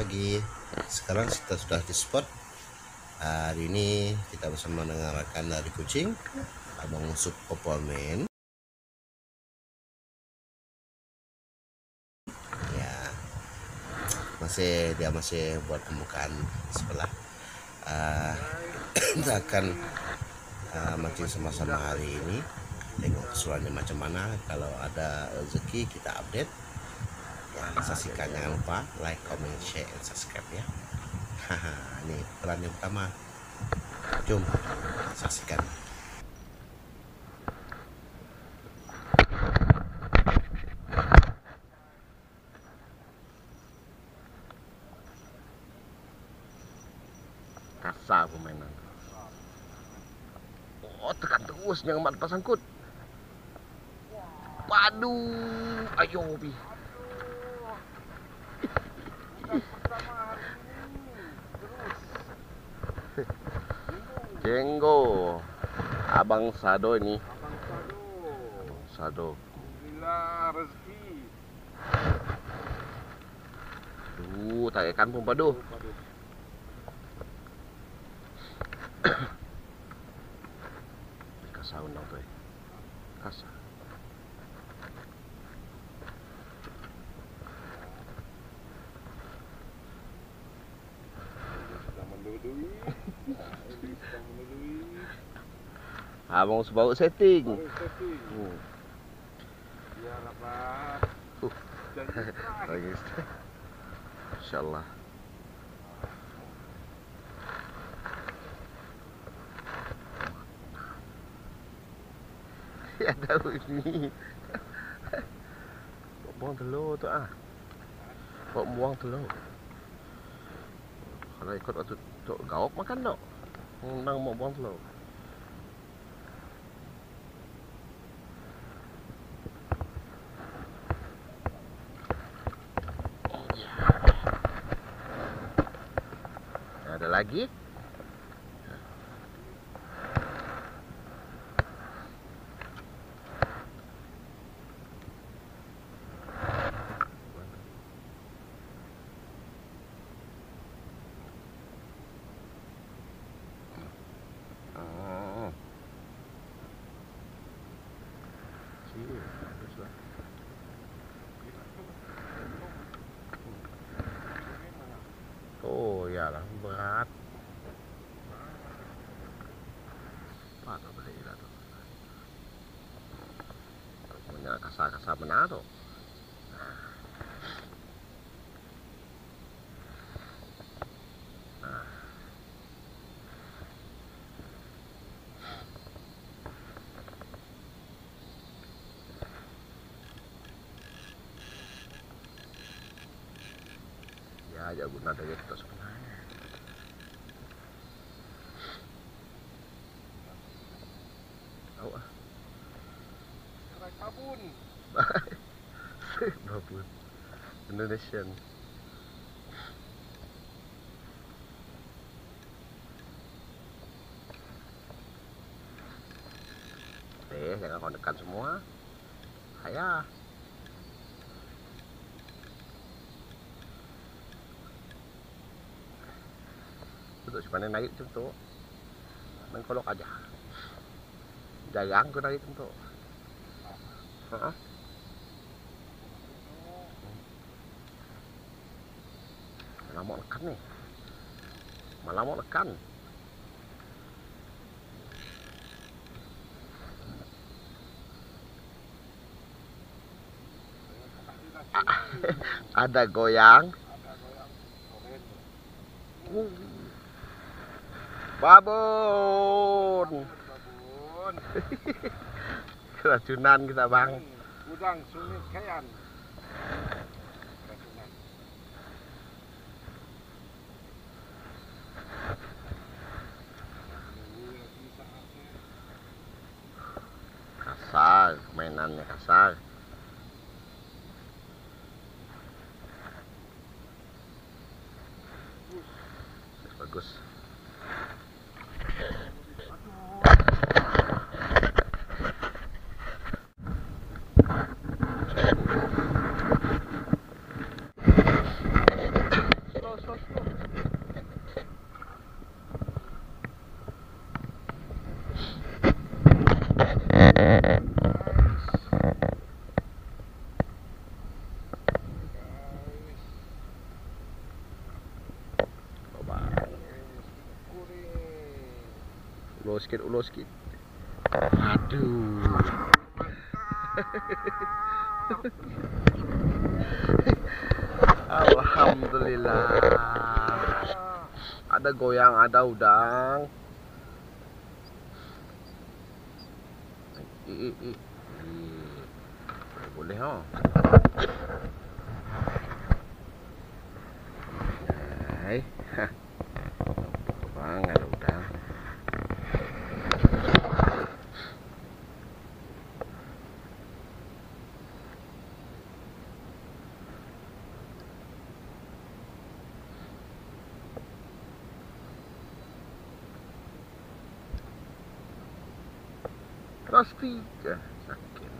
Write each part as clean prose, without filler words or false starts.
pagi. Sekarang kita sudah di spot. Hari ini kita bersama dengan rekan dari Kucing, Abang Musuh Popolmen. Ya, dia masih buat pembukaan sebelah. Kita akan mancing sama-sama hari ini. Tengok keseruannya macam mana. Kalau ada rezeki kita update. Ya, saksikan, jangan lupa like, comment, share, and subscribe ya. Ini peran yang pertama. Jom saksikan. Kasar permainan. Oh, tekan terus jangan mat lepas sangkut. Padu, ayo Pi. Jenggo, Abang Sado ini. Abang Sado. Alhamdulillah rezeki. Tak ikan pun padu. Kasar undang tu. Kasar. Abang baru setting. Biar apa? Lagi. InsyaAllah. Ya tahu ini. Buang telur tu ah. Buang telur. Kalau ikut waktu tok gawak makan tak? Nang mau buang telur. Ada lagi? Oh iyalah berat. Apa tu berat tu? Punya kasar-kasar benar tu. Ya, aja guna dari itu sebenarnya. Tahu ah. Sabun. Babun. Indonesian. Jangan kau dekat semua. Hayah. Untuk sebenarnya naik contoh mengkolok aja jarang aku naik contoh malah mau lekan nih malah mau lekan ada goyang babon. Keracunan kita bang. Udang sulit kayan. Kasar, mainannya kasar. Bagus. sikit, ulur sikit. Aduh. Alhamdulillah. Ada goyang, ada udang. Boleh ha. Hai. Bang, ada udang. Plastik sakit.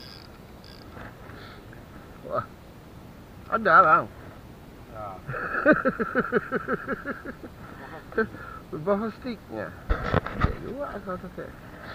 Wah, ada bang. Ya. Plastiknya. Ya juga asal sakit.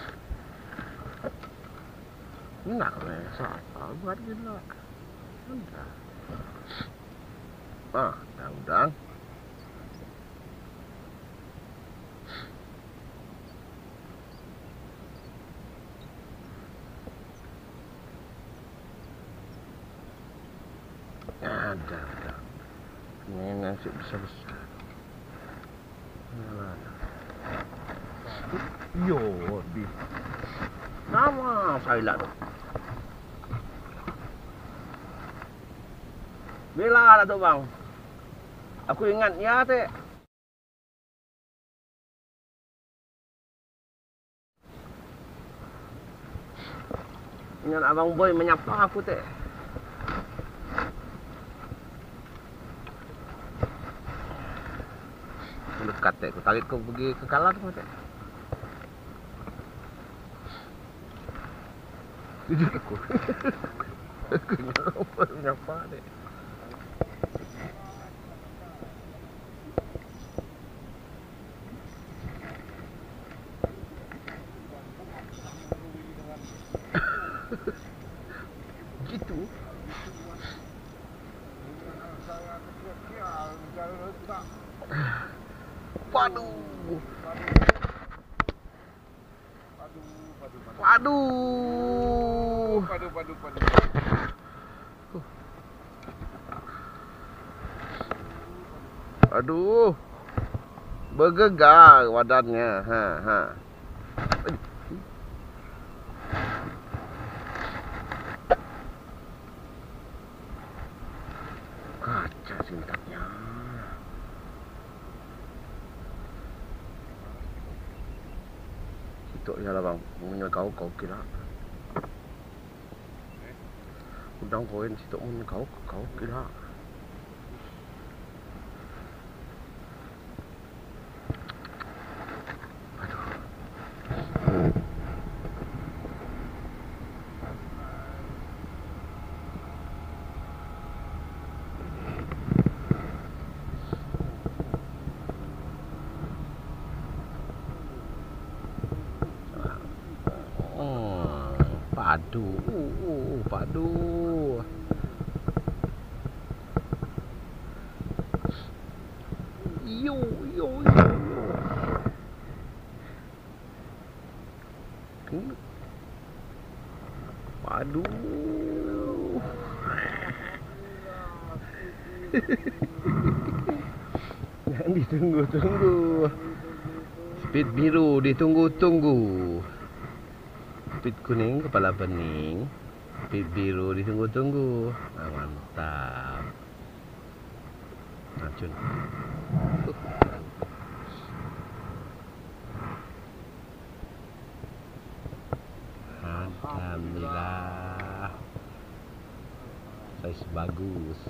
Enak lah, siapa buat gila. Ada. Ada udang. Ada. Ini nasi besar-besar. Yo, di. Nama saya lah. Bila lah tu bang. Aku ingat ya teh. Ingat abang boy menyapa aku teh. Dekat teh, aku tarik kau pergi ke kalah tu teh. Jujur aku. Aku ingat menyapa teh. Gitu. Waduh. Waduh. Aduh. Bergegar wadannya. Ha. Kaca sintaknya. Situ ya lah bang, punya kau kira. Udang koin situ punya kau kira. Padu, padu. Yo. Padu. Jangan ditunggu-tunggu. Speed biru ditunggu-tunggu. Speed kuning kepala bening, speed biru ditunggu-tunggu. Mantap. Racun. Alhamdulillah. Size bagus.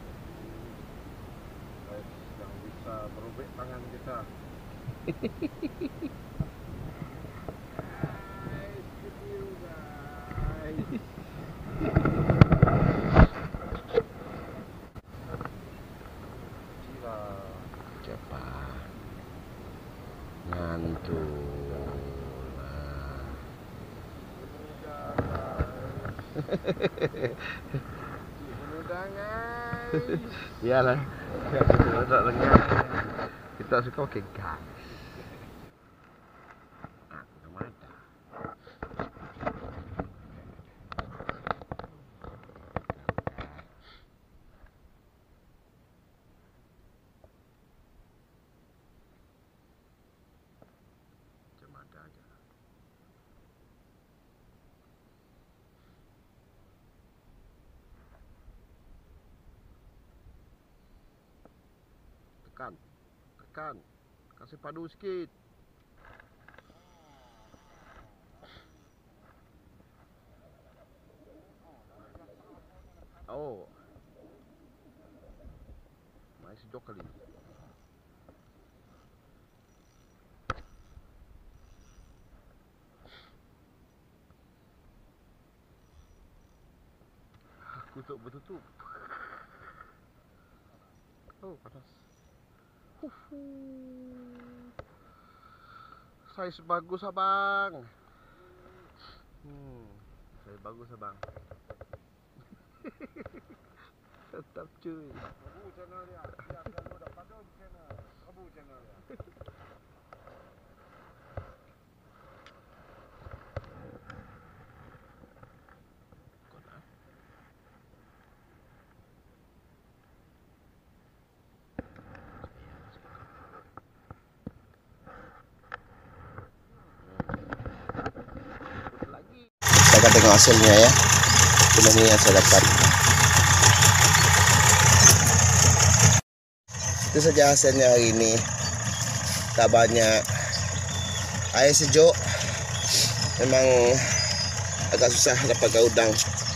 Yang bisa merobek tangan kita. Cepat. Ngantuk. Iyalah. Kita suka pakai gas. tekan, kasih padu sikit. Oh, masih sejauh kali. Aku tak bertutup. Oh, panas. Saiz bagus abang. Saiz bagus abang. Tetap cuy. Abu channel dia. Dia kalau dah padam channel. Abu channel dia. Saya akan tengok hasilnya ya. Ini yang saya dapat. Itu saja hasilnya hari ini. Tak banyak. Air sejuk. Memang agak susah dapat udang.